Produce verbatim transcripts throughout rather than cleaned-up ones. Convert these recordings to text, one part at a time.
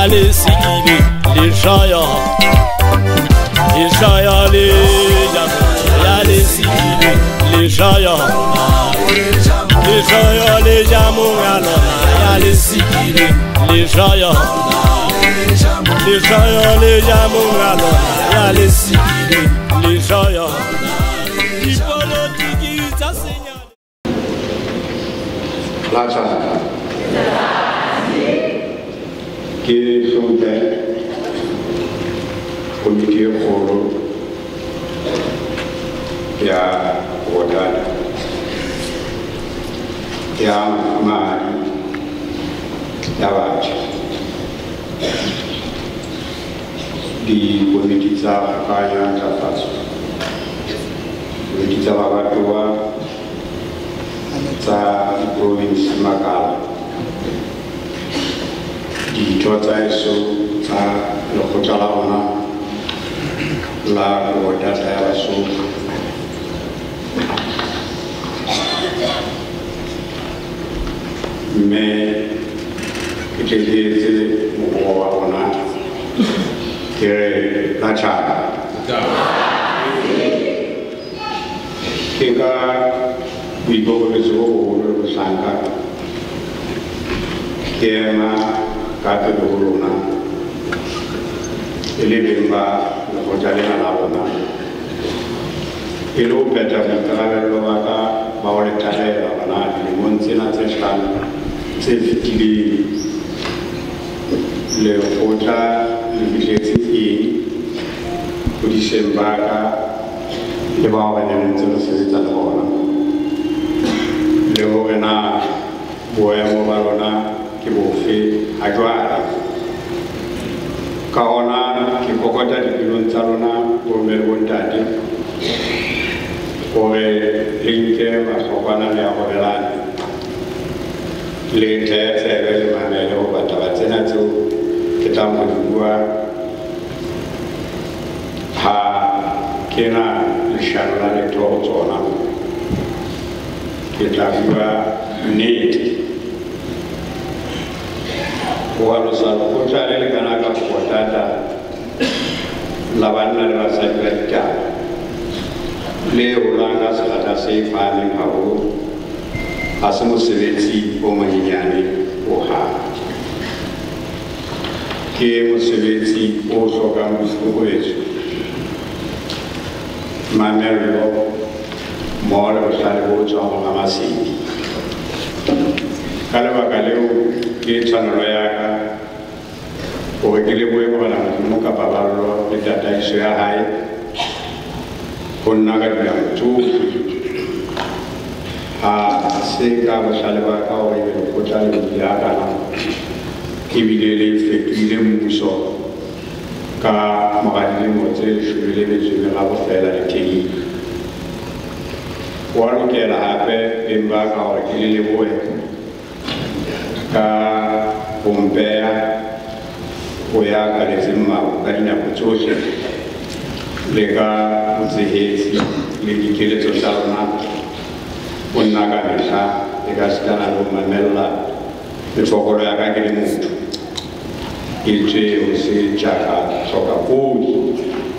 les sigilés, les joyaux, les joyaux, les y'a les sigilés, les joyaux, les joyaux, les jamons, y'a les sigilés, les joyaux, les joyaux, les jamons, y'a les sigilés, les joyaux. Lacha qui sont des comités Kobo ya Kobo-tata ya Mari ya Bachi di comités za kaya tafaso comités za Babatua za province Makala di tota eso za lokota la ona la Kobo-tata ya Basotho mais que j'ai mon ona que la chara que ka Ibu bersoro bersangka, kerana kata dulu na, ini bimba berjalan alana. Ilu peta peta lalu maka bawa cahaya alana, limun sina seskan, sefikiri, leopota, lebihesi, kudisembaka, lebawa yang selesai alana. Leo na boya mo balona kibofi ajwara kaona kikokota dipilon salona bomel wontadi ore linke masokana le akorelani lente sebe manelo batabatsena tso kitamudua ha kena lishana le tozona kita juga need walau satu kota ini karena Kobo-tata lawan adalah saya kerja leo langkah selada seifan yang haru asmu sebeti pemenyanyi oha ke sebeti osokam sukuesu mamelo Mora besar bocor sama masih. Kalau bakaleu kita nolaya, kau kiri boleh mana muka babalo kita dah Motsoahae, pun naga bilang tu, ah sehingga besar bakau ini kota ini ada, kibile fikire musuh, ka makanya Motsoahae shule ni shule apa fela ini. Walau kira apa bimba kau kiri lebuh, ka pompea, oya kali semua kali nak bercuci, lega musihesi, lagi kiri sosial nak, pun naga bisa, lega sekarang rumah mela, berfokus agak kiri mutu, itu musih jaga soka pun,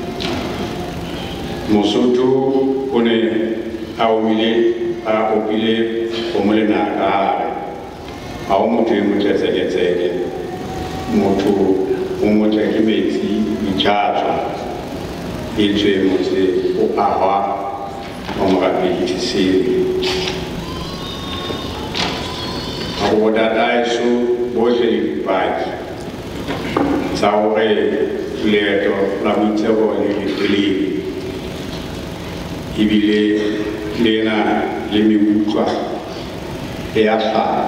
Basotho pune awile a opile omule na ka awu mutu mutu sege sege mutu umutu kimeti ichacha ilje mutu o awa omagabi tisiri awu dada isu boje baki sawe leto la mitego ni tili ibile lena lemi wutwa e afa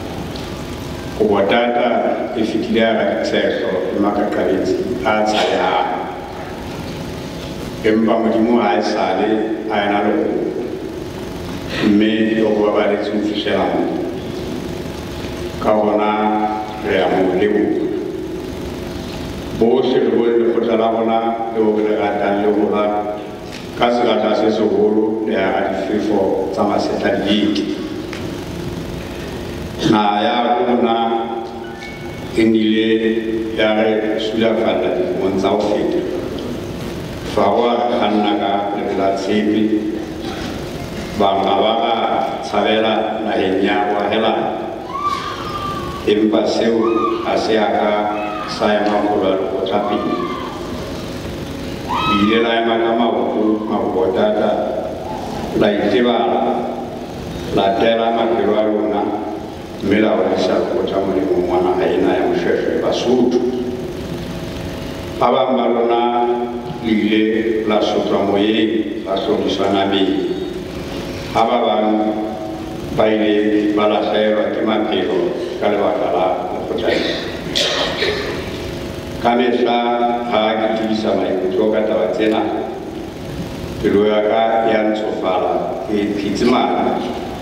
Kobo-tata ifikiria sexo makakalizi atsaya emba mudimu aisale ainalo me yokuba bali tsufishela kaona reamu lebu bose lobole kotala bona lobole gata lobula kasgata se sogolo ya adififo sama setadiki na ya kuna Inile yare sudah fala di monzau fit. Fawa kanaga lebla sepi. Bangawaga savela na henya wa hela. Impaseu asiaka saya makula kotapi. Ile la makama waktu Motsoahae la itibala la tela makirwaruna. Mela walisa kutamuli mwana haina ya msheshe Basotho aba malona lile la sotramoye la solisana bi aba ban baile bala saira timakiro kalwa kala kutai kanesa ha kitisa mai kutoka tawatena kiloyaka yan sofala e kitima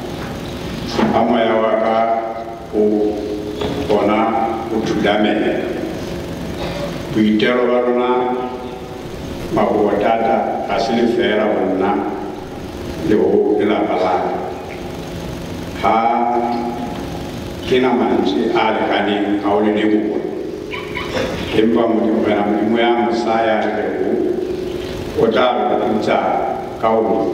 amaya waka o ona utudame tuitero barona Motsoahae asili fera wonna leo ila bala ha kina manzi ale kani aule ne bubu emba mu bana mu ya musaya leo otaro kuta kawo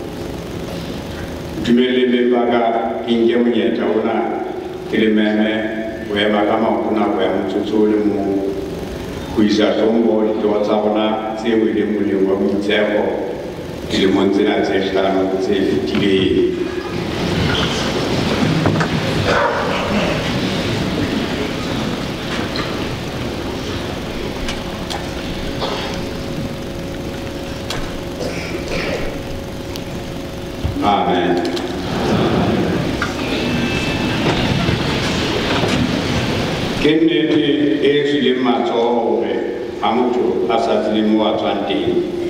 Jumele baga inge mwenye tauna kilimeme wema kama kuna wema tutuli mu kuisa tombo litoza ona zewe ile muli wa mtego kilimonzi na zeshana mtefitile Amen. Kennedy esili Motsoahae amutu asatili muatwanti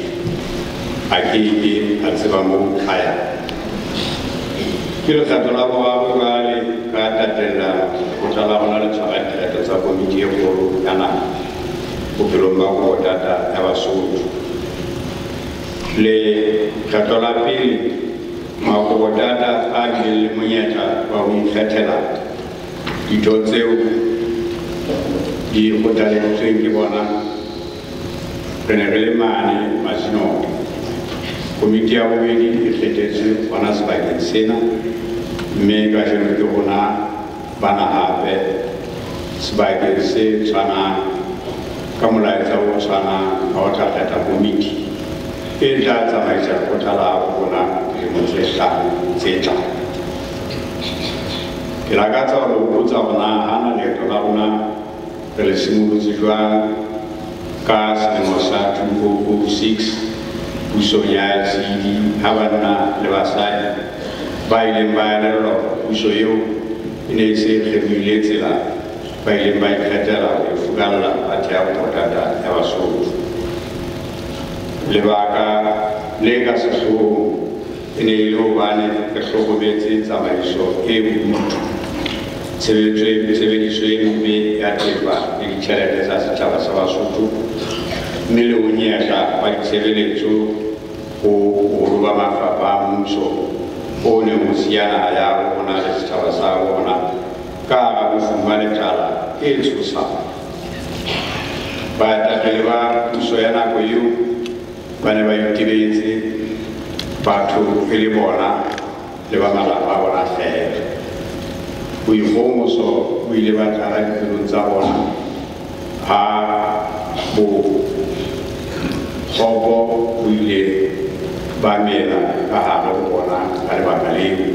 akiki atsibamu kaya. Kilo katola kwa wale kata tenda kutala wala tsakatela tsa komiti yekolo kana kupilomba kwa tata ya Basotho. Le katola pili Motsoahae agile munyeta wa umkhetela itotseu di kotale tsengi bona penegele mane masino komiti ya wili ikhetetse bona sebakeng sena mme ka jeno ke bona bana hape sebakeng se tshwana ka molaetsa o tshwana ga o tla kgetha komiti e tla tsamaisa kotala bona Motsoahae tsetla ke lakatsa go botsa bona hana leeto la rona re le simolotse jwang ka selemo sa two thousand six puso ya tsedi ha banna le basadi ba ileng ba elellwa puso eo e ne e se kgethile tsela ba ileng ba ikgethela go fukalla batho ya Motsoahae ya Basotho lebaka le ka sehloohong e ne e le hobane re hlokometse tsamaiso e bodutu tshebediso e mpe ya thepa le ditjhelete tsa setjhaba sa Basotho mme le ho nyehla wa ditshebeletso ho boholo ba mafapha a mmuso o ne ho siya naha ya rona le setjhaba sa rona ka hara bofuma le tlala e tshosang. Baetapele ba puso ya nako eo ba ne ba itebetse batho e le bona le ba malapa a bona fela. Boikgomoso bo ile ba tlala dipelong tsa bona ha bo kgopo bo ile ba mela ka hare ho bona ka lebaka leo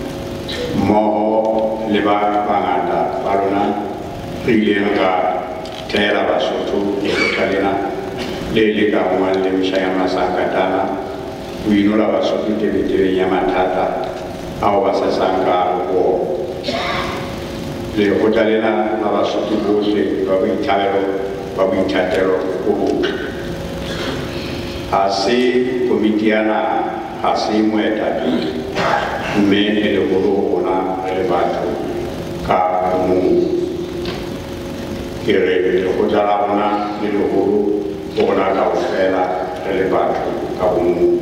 mmoho le ba bangata ba rona re ileng ra thehela Basotho lekgotla lena le lekangwang le mehla ya masankatana ho inola Basotho tebetebeng ya mathata ao ba sasang ka ho lekgotla lena la Basotho bohle ba boithabelo ba boithatelo bo botle. Ha se komiti ya naha, ha se moetapele, mme e le holo rona re le batho ka mong. Ke re lekgotla la rona le leholo rona kaofela re le batho ka mong.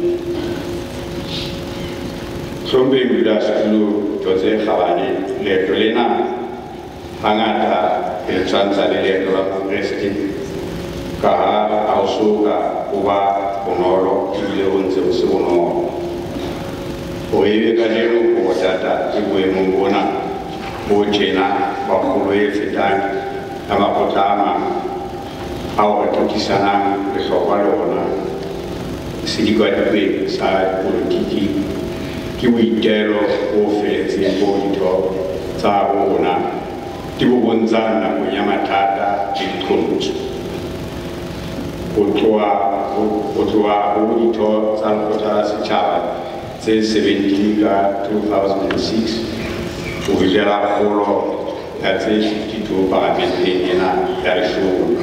Hlompeng dula sekolo tse kgabane leeto lena hangata e tshwantsha le leeto la Mokreste ka ha o soka o ba bonolo ebile o ntse o se bonolo o ebe ka jeno Kobo-tata e boemong bona bo tjena ba kgolo e fetang ka makgotla a mang a o re tokisanang lehlokwa le ona sedikwadikwe sa politiki ke boitelo bo feletseng bo ditho tsa bona di bo bontshang nakong ya mathata le diqholotso go tloha ho ditho tsa lekgotla la setjhaba tse seventeen ka two thousand six go fitlhela kgolo ya tse fifty-two palamenteng ena ya leshome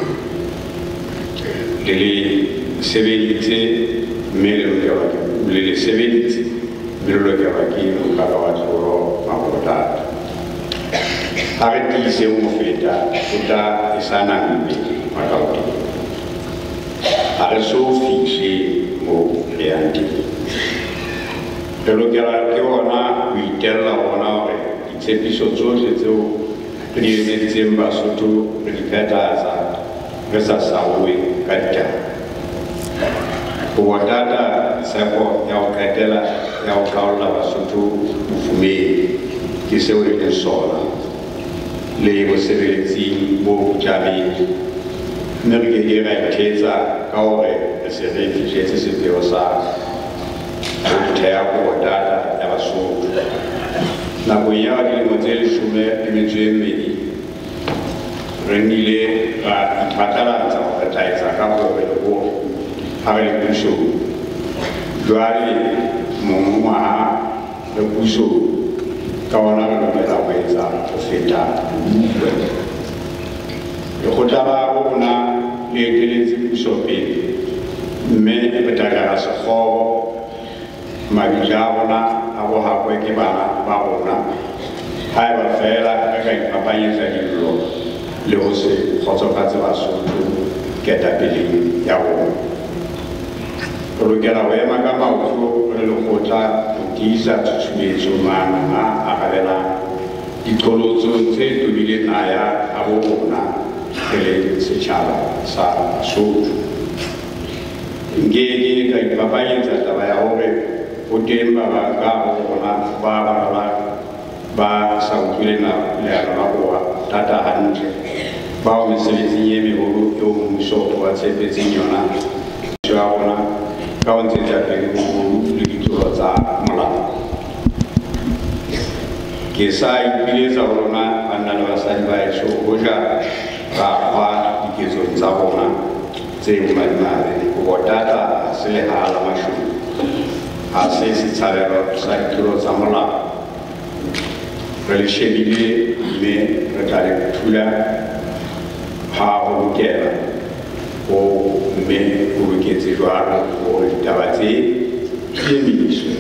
le le sebeditse mme le lokelwa le le sebeditse mme le lokelwa ke mokaka wa tlolo Kobo-tata ha re tiise mo feta o tla e sa nang mme makaoteng ha re so fihle mo re yang teng re lokela ke ona ho itella ona hore ditshepiso tsohle tseo re di etseditseng Basotho re di phethahatsa re sa sauwe ka ditaba Kobo-tata tshepo ya ho qetela ya ho hlaolla Basotho bofumeng ke seo e leng sona le bosebeletsing bo botjhabeng mme re ke ke ra ithetsa ka hore re se re fihletse sepheo sa ho theha Kobo-tata ya Basotho nakong ya dilemo tse leshome le metso e mmedi re nnile ra iphatlalatsa hore re tla etsa ka hore le hore ha re le pusong jwale monongwaha le pusong ka ona re lokela ho etsa ho feta bue lekgotla la rona le eteletse puso pele mme re tla jara sekgobo mabitla a rona a bohakwe ke bana ba rona ha eba feela re ka ipapanyetsa dillo le ho se kgotsofatse Basotho ketapeleng ya rona re lokela ho ema ka maoto re lekgotla ho tiisa tshusumetso maano a arabelang diqholotso tse tobileng naha ya bo rona re le setjhaba sa Basotho nkeke ka ipapanyetsa taba ya hore ho teng ba bang ka ho rona ba ba ba sa utlwileng leano la Kobo-tata hantle bao mesebetsing e meholo eo mmuso wa tshepetseng yona ya rona ka ho ntshetsa pele boholo le ditlolo tsa molao ke sa ipiletsa ho rona banna le basadi ba heso hoja ra kgwa diketsong tsa rona tse bomadimabe Kobo-tata ha se lehala la mashodu ha se setshabelo sa ditlolo tsa molao re le shebile mme re tla le thula ha ho lokela ho mme ho loketse jwalo hore ditaba tse di emiswe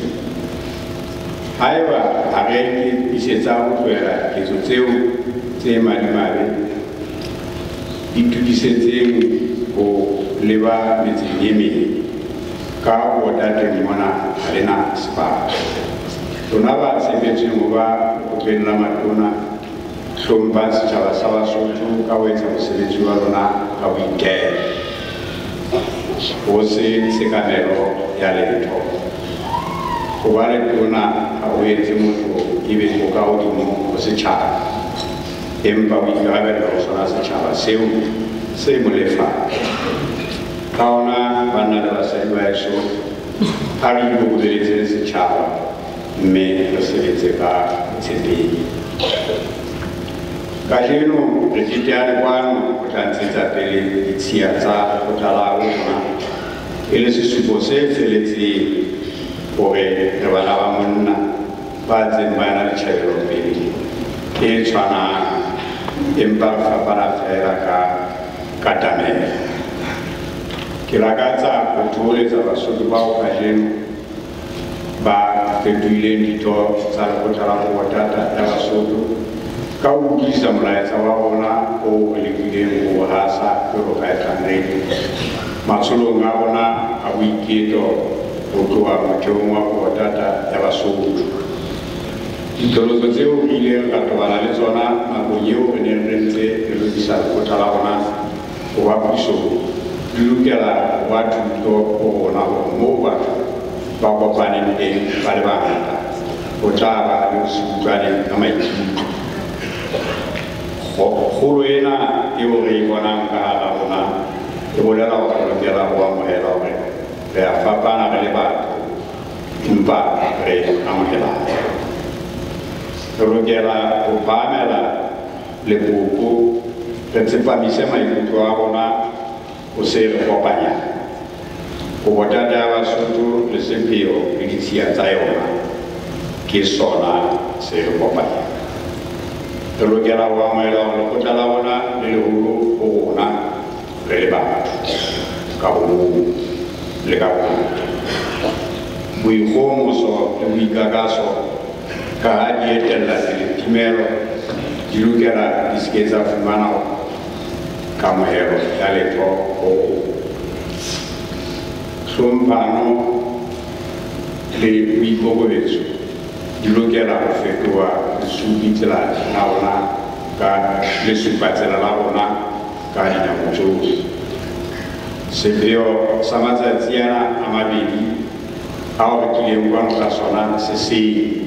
haeba ha re isetsa ho tlohela ketso tseo tse madimabe di tukisetseng ho leba metseng e meng ka Kobo-tateng mona ha le na sebaka rona ba tshepetsweng ho ba lekgotleng la matona hlompang setjhaba sa Basotho ka ho etsa mosebetsi wa rona ka boitelo ho se sekamelo ya letho ho ba letona ha o etse motho ebe ho ka hodimo ho setjhaba empa o ikarabella ho sona setjhaba seo se mo lefang ka ona banna le basadi ba heso ha re ikobeletseng setjhaba mme re sebetse ka tshepehi kajeno re teteane kwano ho tla ntshetsa pele ditshiya tsa lekgotla la rona e le sesupo se feletseng hore re bana ba monna ba ntseng ba na le tjhebelopele e tshwanang empa re fapana feela ka katamelo ke lakatsa ho thoholetsa Basotho bao kajeno ba fetohileng ditho tsa lekgotla la Kobo-tata ya Basotho ka ho utlwisisa molaetsa wa rona o re lekileng ho hasa jwalo ka etlanredi matsholong a rona a boiketo ho tloha motheong wa Kobo-tata ya Basotho ditoloso tseo re ileng ra tobana le tsona nakong eo re neng re ntse re lokisa lekgotla la rona go ba puso di lokela go ba thuto go rona gore moo batho ba kopaneng teng ba le bangata go tla ba le go se utlwane ka maikutlo. Kgolo ena eo re e bonang ka hara rona e bolela gore re lokela go amohela gore re a fapana re le batho empa re amohelana. Re lokela go phahamela leboko re tsepamise maikutlo a rona go se re kopanya. Kobo-tata ya Basotho le sepheo le ditshia tsa yona ke sona se re kopanya. Re lokela go amohela gore lekgotla la rona le leholo go rona re le batho ka bomong le ka bongata. Boikgohomoso le boikakaso ka ha di etella pele timelo di lokela di seke tsa fumana kamohelo ya letho ho hlomphano le boikokobetso di lokela go fetoha lesupitsela la rona ka lesupatsela la rona ka dinako tsohle. Sepheo sa matsatsi ana a mabedi ao re kileng kwano ka sona se seng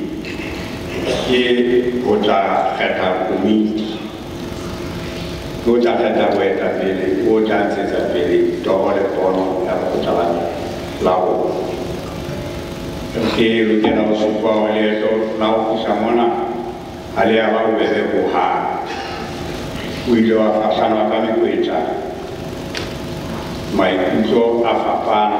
ke go tla kgetha komiti, go tla kgetha boetapele go tla ntshetsa pele toro le pono ya lekgotla la rona. Ke lokela go supa gore leeto la go fihla mona ga le ya ba bobebe hohang. O ile wa fapanwa ka mekwetla, maikutlo a fapana,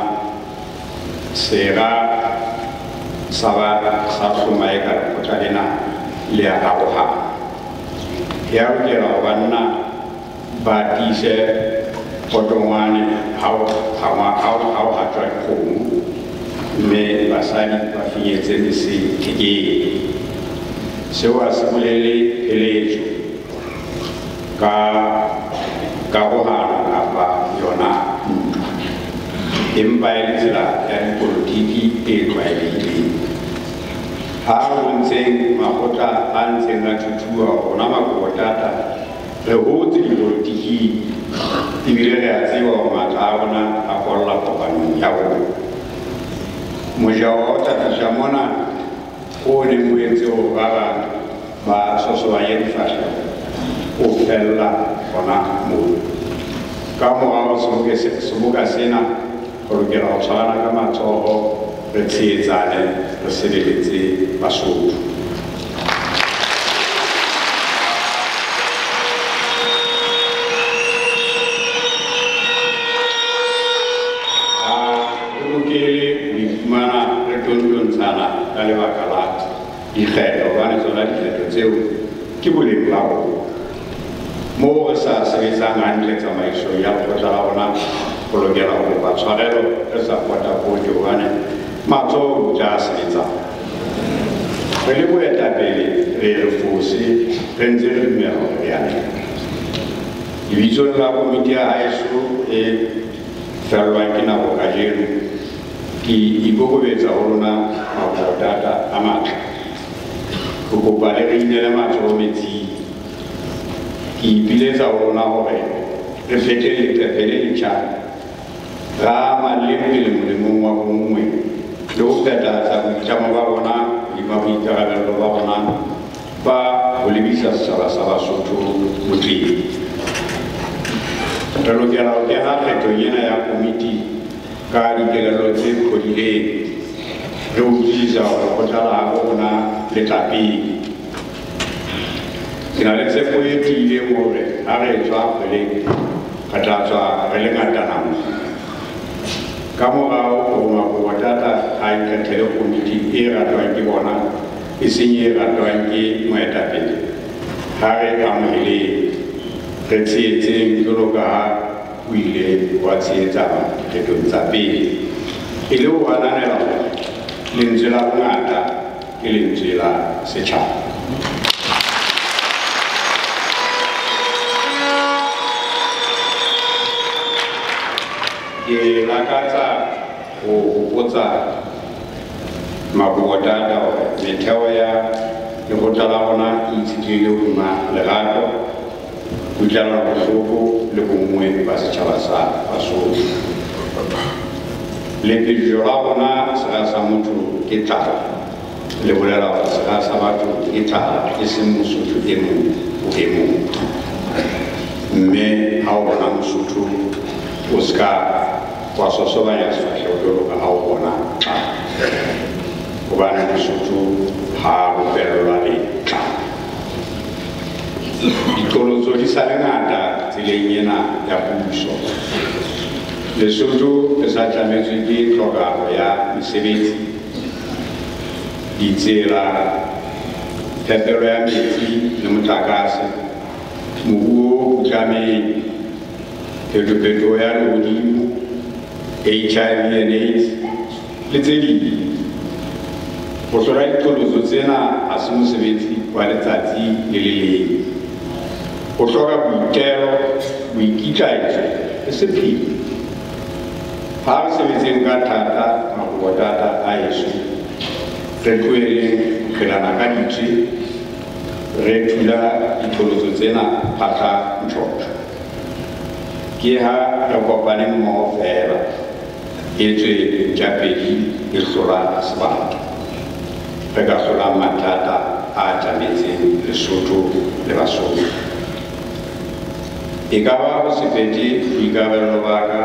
sera sa ba sa hlomae ka lekgotla lena le a arohana. Ya lokela go banna ba tiise potongwane ha o hatswa dikgomo, mme basadi ba finyetse mesethekeng. Seo a se bolele pheletso ka karohano kapa yona ntwa, empa e le tsela ya dipolotiki e tlwaelehileng. Ha ho ntseng makgotla a ntseng a thuthuha rona Kobo-tata re hotse dipolotiking, ebile re a tseba hore matla a rona a kolla kopanong ya rona. Mojao wa ho tla fihla mona o ne mo entse hore ba bang ba sosobanye difahleho o fella gona moo. Ka morao seboka sena re lokela go tshwarana ka matsoho, re tshehetsane, re sebeletse Basotho. Ka lebaka la dikgetho hobane tsona dikgetho tseo ke boleng ba rona. Moo re sa sebetsang hantle tsamaiso ya lekgotla la rona go lokela go kopa tshwarelo re sa potapote hobane matsoho tla sebetsang. Re le boetapele re re fose re ntse re dumela hore re a nepa. Lebitsong la komiti ya haeso e fellwang ke nako kajeno, ke ikokobetsa ho lona Kobo-tata a matla go kopa le re inele matsoho metsing. Ke ipiletsa ho lona hore re fete leqephe le letjha, ra maleme le molemong wa bonngwe le ho phethahatsa boitlamo ba rona hodima boikarabello ba rona ba ho lebisa setjhaba sa Basotho motleng. Re lokela ho kena kgethong ena ya komiti ka dikelello tse phodileng, re utlwisisa hore lekgotla la rona le tla pele. Ke na le tshepo e tiileng hore ha re tswa kgweleng re tla tswa re le ngatana mono. Ka morao hore Kobo-tata a ikgethele komiti e ratwang ke bona e seng e ratwang ke moetapele, ha re amoheleng, re tshehetseng jwalo ka ha o ile wa tshehetsana dikgethong tsa pele, e le ho ananela hore lentswe la bongata ke lentswe la setjhaba. Ke lakatsa go hopotsa Kobo-tata hore metheo ya le go tla bona itshitile uma lerato go tla bohloko le bongwe ba setšhaba sa Basotho le dijo la bona sera sa motho ke tlala le bolela gore sera sa batho ke tlala e seng Mosotho e mong o e mong mme ha o bona Mosotho o ska wa sosobanya sefahleho jwalo ka ha o bona tlala hobane Mosotho ha o bellwa le tlala diqholotso di sa le ngata tseleng ena ya puso Lesotho le sa tlametswe ke tlhokego ya mesebetsi ditsela phepelo ya metsi le motlakase moruo o tlamehile phetophetoho ya lehodimo H I V and AIDS le tse ding go hlola diqholotso tsena ha se mosebetsi wa letsatsi le le leng go hloka boitelo boikitlaetso le sephiri ha re sebetseng ka thata Kobo-tata a heso re tlohele ho kgelana ka ditswe re thula diqholotso tsena phatla ntjhotjho ke ha re kopane mmoho fela e tswe japedi e hlola sebaka re ka hlola mathata a tlametseng Lesotho le Basotho e ka ba go se fete boikarabelo ba ka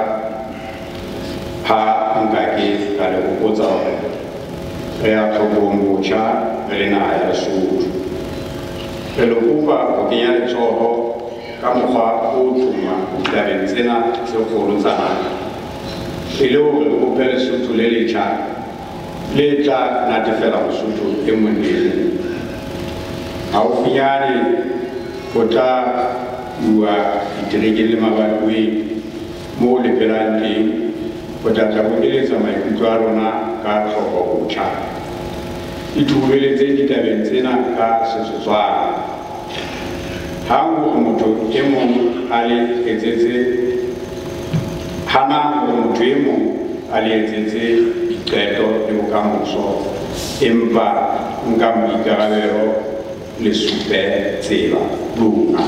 ha nka ke ka le hopotsa hore re ya tlhokong botjha re le naha ya Lesotho re le kopa ho kenya letsoho ka mokgwa o tuma ditabeng tsena tse kgolo tsa naha e le hore re kope Lesotho le letjha le tla natefela Mosotho e mong le e mong haufinyane ho tla bua diterekeng le mabatoweng moo le phelang teng go tla tla go eletsa maikutlo a rona ka tlhoko botjha e thubeletse ditabeng tsena ka sesetswana hang hore motho e mong a le etsetse hana hore motho e mong a le etsetse diqeto le bokamoso empa nka boikarabelo le supe tsela lona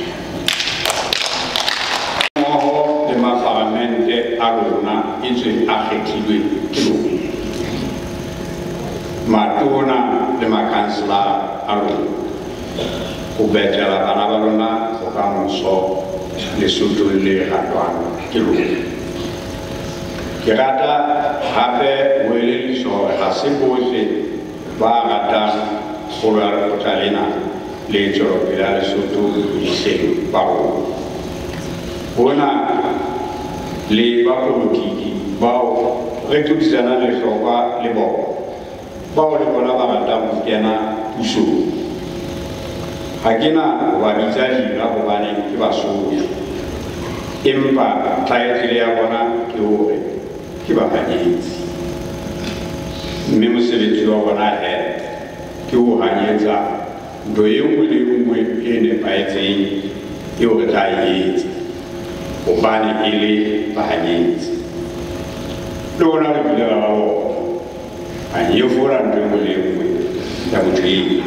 mmoho le maparamente a lona e tswe a kgethilwe ke lona matona le makhanselara a lona go betlela bana ba lona bokamoso Lesotho le ratwang ke lona ke rata hape ho elelliswa hore ha se bohle ba ratang kgolo ya lekgotla lena le tswelopele ya Lesotho bodiseng ba rona hona le bapolotiki bao re tlodisanang lehlokwa le bona bao le bona ba ratang ho kena pusong ha ke na ho ba bitsa dira hobane ke Basotho empa thaetlele ya bona ke hore ke bahanyetsi mme mosebetsi wa bona he ke ho hanyetsa ntho e nngwe le nngwe e nepahetseng eo re tla e etsa hobane e le bahanyetsi le bona le bile ba bona a nyefola ntho e nngwe le nngwe ya motho eo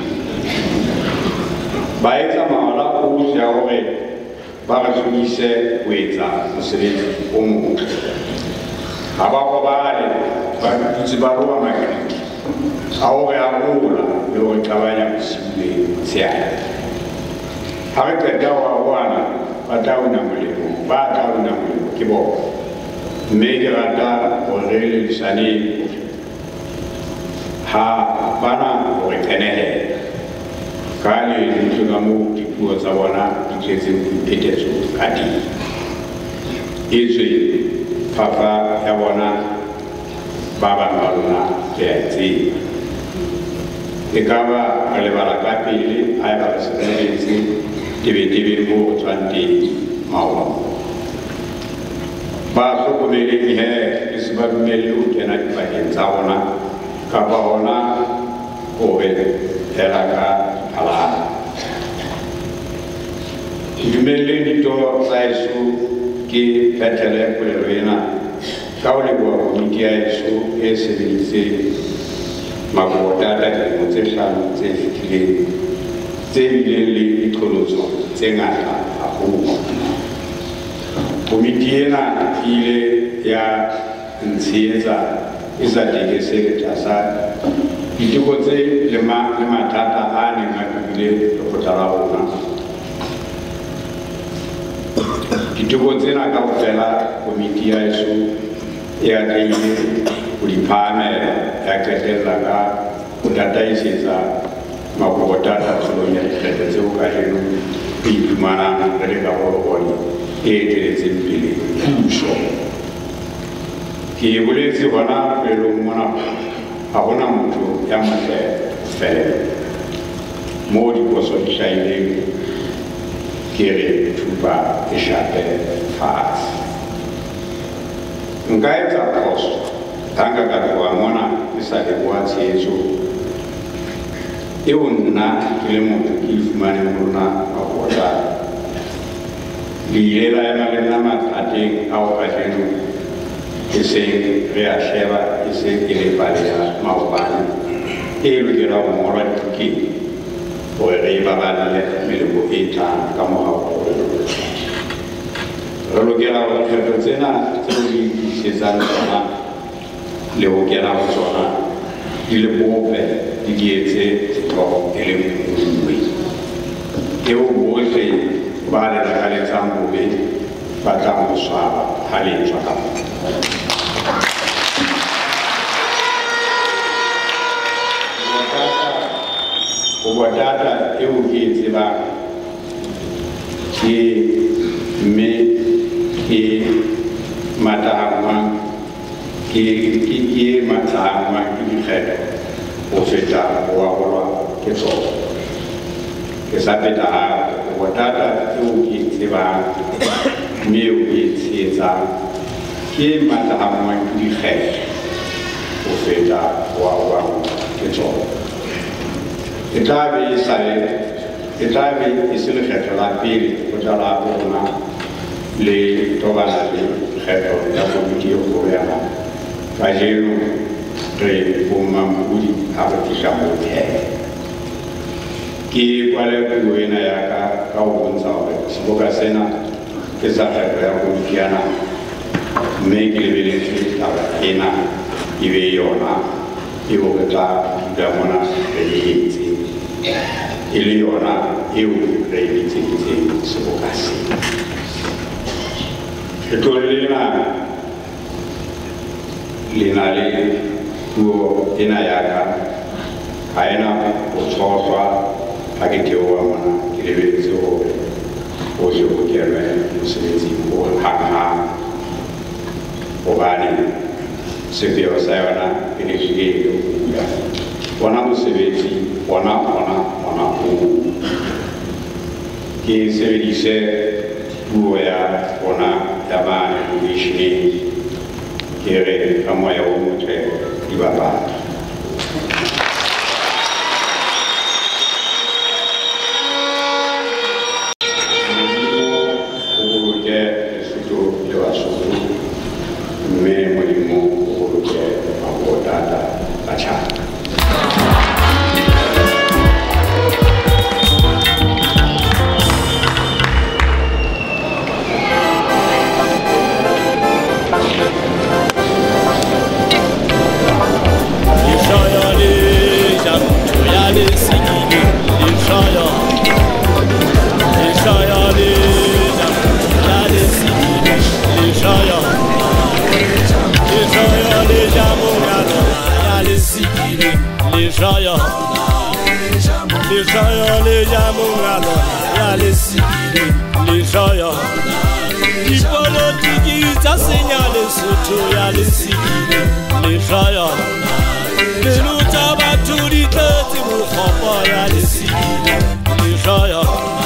ba etsa mangala ohle a hore ba re hlodise ho etsa mosebetsi o motle ha ba kobale ba dutse ba roba makriki a hore a rola le hore qabanya bosiu le motshehare ha re qeta ho arohana ba tla una molemo ba tla una molemo ke bona mme ke rata hore re lelisaneng ha bana hore qenehela ka le ntho ka moo dipuo tsa bona di tletseng boiphetetso ka teng e tswe papa ya bona ba bang ba lona ke a tseba e ka ba re lebala ka pele ha e ba re sebeletse tebetebeng moo ho tswang teng maono ba hlokomeleng he le se ba dumelle ho kena dipakeng tsa rona kapa hona hore fela ka halala dumelleng ditoro tsa heso ke phethele polelo ena ka ho leboha komiti ya heso e sebeditseng mabota Kobo-tata dilemo tse hlano tse fetileng tse bileng le diqholotso tse ngata haholo. Komiti ena e ile ya ntshehetsa e sa tekesele tlasa diteko tse le mathata a neng a tobile lekgotla la rona. Diteko tsena kaofela komiti ya heso e atlehile ho di phahamela, ya qetella ka ho tataisetsa Kobo-tata tshebong ya dikgetho tseo kajeno e iphumanang re le karolo e eteletseng pele puso. Ke boletse hona pelong mona ha hona motho ya motle feela, moo diphoso di hlahileng ke re thupa e shape fatshe. Nka etsa phoso ha nka ka tloha mona ke sa leboha tshehetso eo nna ke le motho ke ifumaneng ho lona Kobo-tata. Le ile la ema le nna mathateng ao kajeno e seng re a sheba e se e le pale ya maobane e lokelang ho ngolwa dibukeng hore re e baballe melemo e tlang ka morao. Re lokela hore dikgetho tsena tseo di isetsang tsona le ho kena ho tsona di le bope di di etse setho e le nngwe eo bohle ba le lakaletsang bobe ba tlang ho swaba ha le tswa ka Kobo-tata eo ke e tsebang ke mme ke matahangwang ke ke matahangwang ke dikgetho ho feta ho arolwa ke tsona. Ke sa feta hape Kobo-tata eo ke e tsebang mme eo ke e tshehetsang ke matahangwang ke dikgetho ho feta ho arolwa ke tsona. E tla be e sale e tla be e se lekgetho la pele ho tla la rona le tobana le kgetho ya komiti e kgolo ya naha. Kajeno re bomampudi ha re fihla moo pheha. Ke kwale puo ena ya ka ka ho bontsha hore seboka sena ke sa kgetho ya komiti ya naha, mme ke lebeletse taba ena e be yona eo re tla dula mona re e etse e le yona eo re e bitseditseng seboka sena. Letlole lena le na le puo ena ya ka ha ena ho tshohlwa ha ke theoha mona ke lebeletse hore hohle ho kenwe mosebetsing o hanghang, hobane sepheo sa yona e ne ke e hula bona mosebetsi bona bona bona puo. Ke sebedise puo ya bona ya mane lekeisheneng ke re ka moya o motle di bapala. O boloke Lesotho le Basotho, mme Modimo o boloke Kobo-tata ka tjhata. Les joyaux, les jamours, alors, les cités, les joyaux. Les politiques, ça signale surtout, y'a les cités, les joyaux. Les loups, ça va tout les têtes, ils vous font pas, y'a les cités, les joyaux.